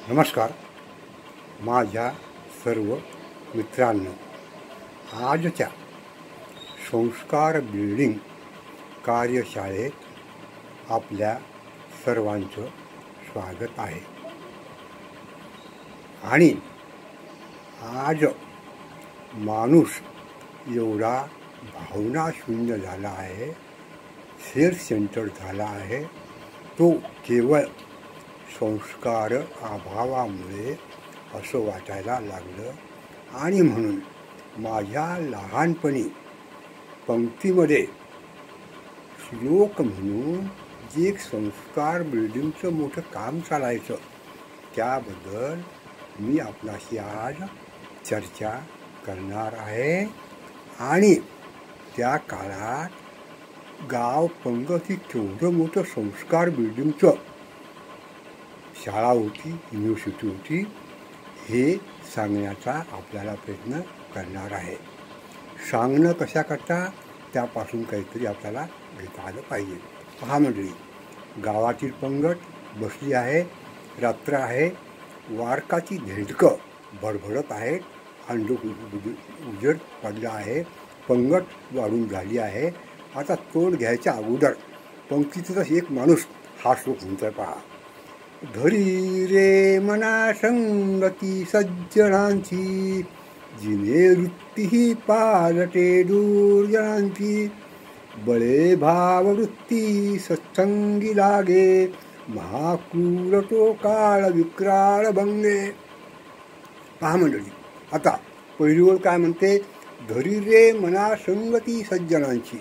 नमस्कार माझ्या सर्व मित्रांनो, आजच्या संस्कार बिल्डिंग कार्यशाळेत आपल्या सर्वांचं स्वागत आहे. आणि आज माणूस एवढा भावनाशून्य झाला आहे, सेल्फ सेंटर्ड झाला आहे, तो केवळ संस्कार अभावामुळे असं वाटायला लागलं. आणि म्हणून माझ्या लहानपणी पंक्तीमध्ये श्लोक म्हणून जे एक संस्कार बिल्डिंगचं मोठं काम चालायचं, त्याबद्दल मी आपणाशी आज चर्चा करणार आहे. आणि त्या काळात गाव पंगत ही केवढं मोठं संस्कार बिल्डिंगचं शाळा होती, युनिव्हर्सिटी होती, हे सांगण्याचा आपल्याला प्रयत्न करणार आहे. सांगणं कशा करता त्यापासून काहीतरी आपल्याला घेता आलं पाहिजे. पहा मंडळी, गावातील पंगत बसली आहे, रात्र आहे, वारकाची धेडकं भडभडत आहेत, उजेड पडला आहे, पंगत वाढून झाली आहे. आता तोंड घ्यायच्या अगोदर पंक्तीतच एक माणूस हा श्लोक म्हणतोय. पहा, धरी रे मना संगती सज्जनांची, जिने वृत्ती ही पालटे दूरजनांची, बळे भाववृत्ती सत्संगी लागे, महाक्रूर तो काळ विक्राळ भंगे. पहा मंडळी, आता पहिली ओळ काय म्हणते? धरी रे मना संगती सज्जनांची.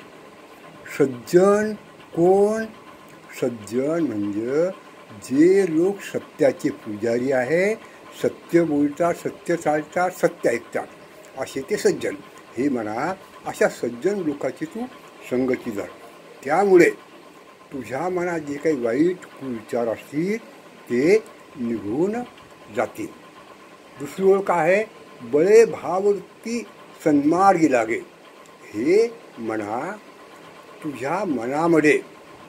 सज्जन कोण? सज्जन म्हणजे जे लोक सत्याचे पुजारी आहे, सत्य बोलतात, सत्य चालतात, सत्य ऐकतात, असे ते सज्जन. हे म्हणा, अशा सज्जन लोकांची तू संगती धर. त्यामुळे तुझ्या मनात जे काही वाईट कुविचार असतील ते निघून जातील. दुसरी ओळ काय आहे? बळे भाववृत्ती सन्मार्गी लागे. हे म्हणा, तुझ्या मनामध्ये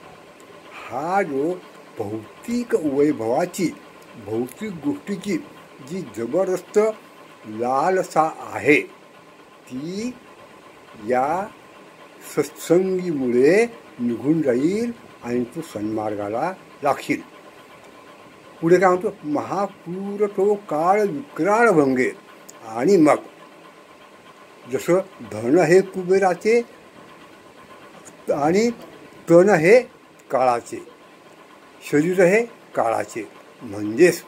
हा जो भौतिक वैभवाची, भौतिक गोष्टीची जी जबरदस्त लालसा आहे, ती या सत्संगीमुळे निघून जाईल आणि तू सन्मार्गाला लागशील. पुढे काय म्हणतो? महाक्रूर तो काळ विक्राळ भंगे. आणि मग जसं धन हे कुबेराचे आणि तन हे काळाचे, शरीर हे काळाचे, म्हणजेच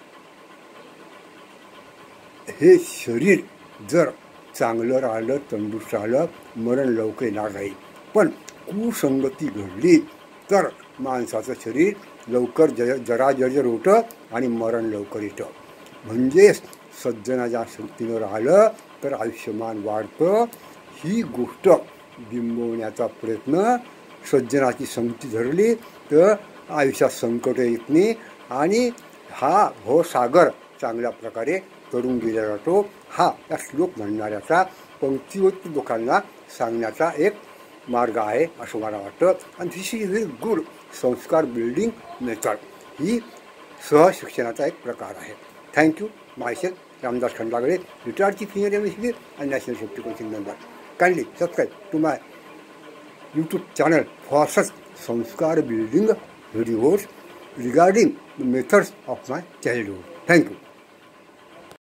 हे शरीर जर चांगलं राहिलं, तंदुरुस्त राहिलं, मरण लवकर येणार नाही. पण कुसंगती घडली तर माणसाचं शरीर लवकर जरा जर्जर होतं आणि मरण लवकर येतं. म्हणजेच सज्जनाच्या संगतीनं राहिलं तर आयुष्यमान वाढतं. ही गोष्ट बिंबवण्याचा प्रयत्न, सज्जनाची संगती धरली तर आयुष्यात संकट येत नाही आणि हा भवसागर चांगल्या प्रकारे करून गेला जातो. हा या श्लोक म्हणणाऱ्याचा पंक्तीवरती लोकांना सांगण्याचा एक मार्ग आहे असं मला वाटतं. आणि this is very good sanskar building method. ही सहशिक्षणाचा एक प्रकार आहे. Thank you. Myself Ramdas Khandagale, retired chief engineer MSc and National Safety Coaching member. Kindly subscribe to my YouTube channel for such sanskar building videos regarding the methods of my childhood. Thank you.